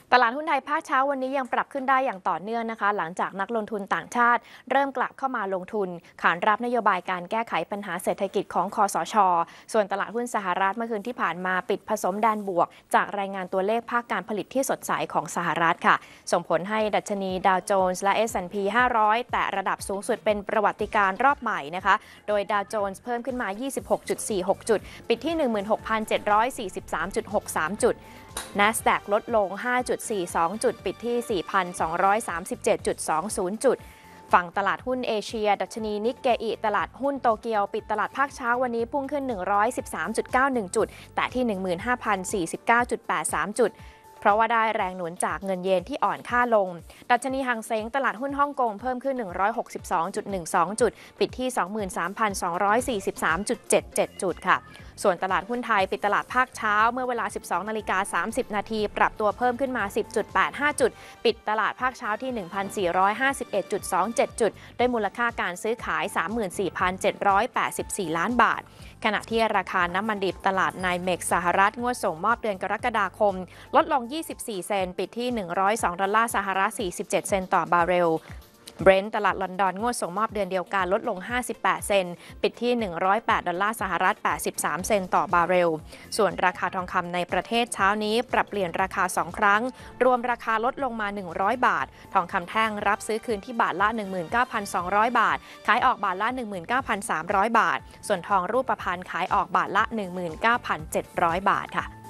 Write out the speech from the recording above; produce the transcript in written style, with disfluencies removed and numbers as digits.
ตลาดหุ้นไทยภาคเช้าวันนี้ยังปรับขึ้นได้อย่างต่อเนื่องนะคะหลังจากนักลงทุนต่างชาติเริ่มกลับเข้ามาลงทุนขานรับนโยบายการแก้ไขปัญหาเศรษฐกิจของคสช.ส่วนตลาดหุ้นสหรัฐเมื่อคืนที่ผ่านมาปิดผสมแดนบวกจากรายงานตัวเลขภาคการผลิตที่สดใสของสหรัฐค่ะส่งผลให้ดัชนีดาวโจนส์และ S&P 500แตะระดับสูงสุดเป็นประวัติการณ์รอบใหม่นะคะโดยดาวโจนส์เพิ่มขึ้นมา 26.46 จุดปิดที่ 16,743.63 จุดNASDAQ ลดลง 5.42 จุดปิดที่ 4,237.20 จุดฝั่งตลาดหุ้นเอเชียดัชนีนิกเกอิตลาดหุ้นโตเกียวปิดตลาดภาคเช้าวันนี้พุ่งขึ้น 113.91 จุดแต่ที่ 15,049.83 จุดเพราะว่าได้แรงหนุนจากเงินเยนที่อ่อนค่าลงดัชนีฮังเซ็งตลาดหุ้นฮ่องกงเพิ่มขึ้น 162.12 จุดปิดที่ 23,243.77 จุดค่ะส่วนตลาดหุ้นไทยปิดตลาดภาคเช้าเมื่อเวลา 12:30 น.ปรับตัวเพิ่มขึ้นมา 10.85 จุดปิดตลาดภาคเช้าที่ 1,451.27 จุดด้วยมูลค่าการซื้อขาย 34,784 ล้านบาทขณะที่ราคาน้ำมันดิบตลาดไนเม็กซ์สหรัฐงวดส่งมอบเดือนกรกฎาคมลดลง24 เซนต์ปิดที่102 ดอลลาร์สหรัฐ47 เซนต์ต่อบาร์เรลเบรนท์ตลาดลอนดอนงวดส่งมอบเดือนเดียวกันลดลง58 เซนต์ปิดที่108 ดอลลาร์สหรัฐ83 เซนต์ต่อบาร์เรลส่วนราคาทองคำในประเทศเช้านี้ปรับเปลี่ยนราคา2ครั้งรวมราคาลดลงมา100 บาททองคำแท่งรับซื้อคืนที่บาทละ 19,200 บาทขายออกบาทละ 19,300 บาทส่วนทองรูปพรรณขายออกบาทละ 19,700 บาทค่ะ